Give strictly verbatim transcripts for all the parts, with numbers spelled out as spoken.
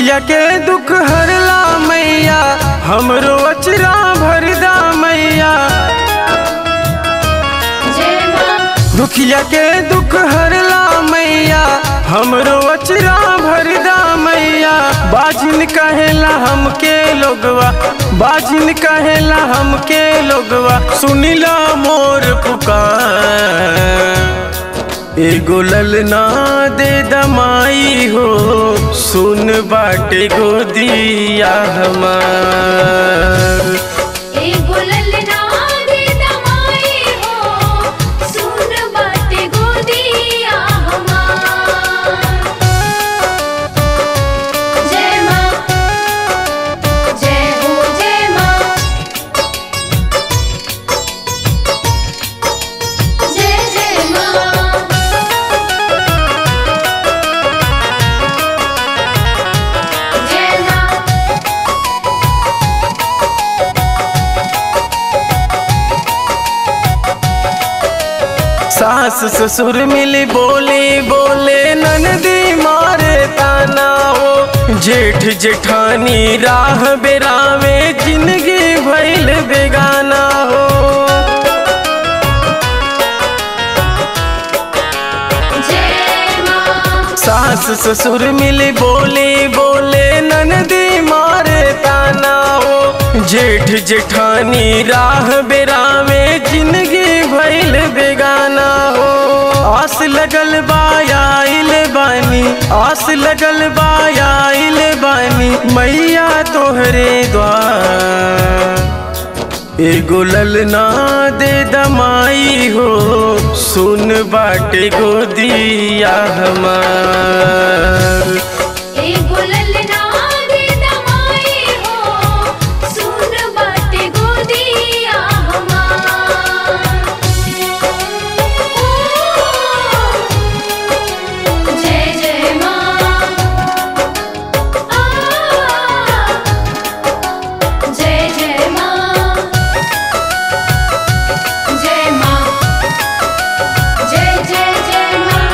दुखिया के दुख हरला मैया, हमरो अचरा भरदा मैया। दुखिया के दुख हरला मैया, हमरो अचरा भरदा मैया। बाजिन कहेला हमके लोगवा, बाजिन कहेला हमके लोगवा, सुनिला मोर पुकार। एगो ललना दे दमाई हो, सुन बाटे गोदिया हमार। एगो ललना दे दमाई हो, सुन बाटे गोदिया हमार। जय माँ, जय हो जय माँ, जय जय माँ। सास ससुर मिली बोले बोले, ननदी मारे ताना हो। जेठ जेठानी राह बेरावे, जिंदगी भइल बेगाना हो। सास ससुर मिली बोले बोले, ननदी मारे ताना हो। जेठ जेठानी राह बेरावे, जिंदगी भइल बेगाना हो। आस लगल बायाइल बानी, आस लगल बायाइल बानी, मैया तोहरे द्वार। एगो ललना दे दमाई हो, सुन बाटे गोदिया हमार। एगो ललना दे दमाई हो, सुन बाटे गोदिया हमार। जय जय माँ, जय जय माँ, जय माँ, जय जय जय माँ,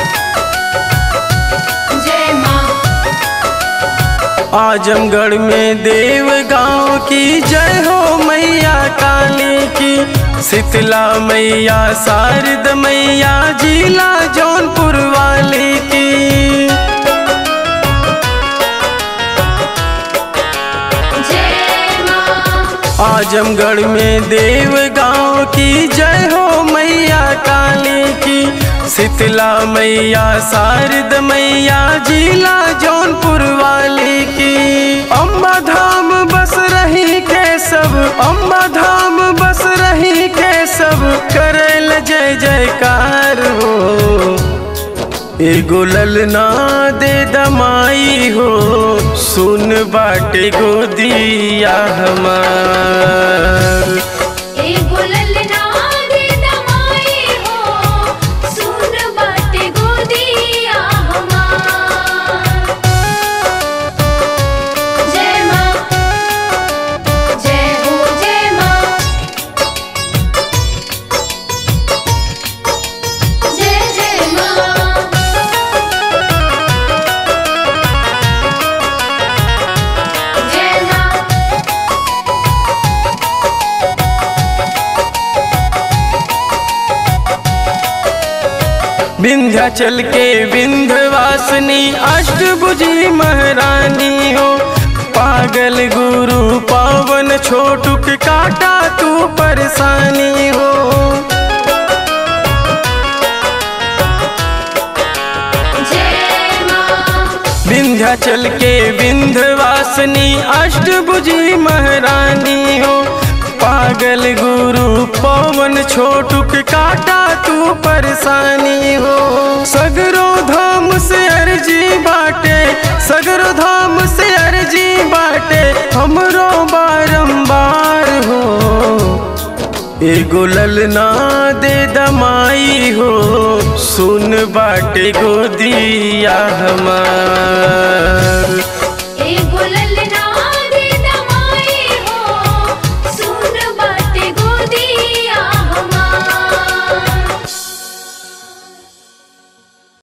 जय माँ। आजमगढ़ में देव गांव की जय हो मैया काली की। शीतला मैया शारद मैया, जिला जौनपुर वाली की। आजमगढ़ में देव गांव की जय हो मैया काली की। शीतला मैया शारद मैया, जिला जौनपुर वाली की। अम्बा धाम बस रही के सब, अम्बा धाम बस रही के सब, करल जय जयकार हो। एगो ललना दे दमाई हो, सुन बाटे गोदिया हमार। एगो ललना दे दमाई हो, सुन बाटे गोदिया हमार। जय माँ, जय हो जय माँ, जय जय माँ। जय माँ, विंध्याचल के विंध्यवासिनी, अष्टभुजी महारानी हो। पागल गुरु पावन, छोटुक काटा तू परेशानी हो। जय माँ, विंध्याचल के विंध्यवासिनी, अष्टभुजी महारानी हो। पागल गुरु पवन, छोटुक काटा तू परेशानी हो। सगरो धाम से अर्जी बाटे, सगरो धाम से अर्जी बाटे, हमरो बारंबार हो। एगो ललना दे दमाई हो, सुन बाटे गोदिया हमार। एगो ललना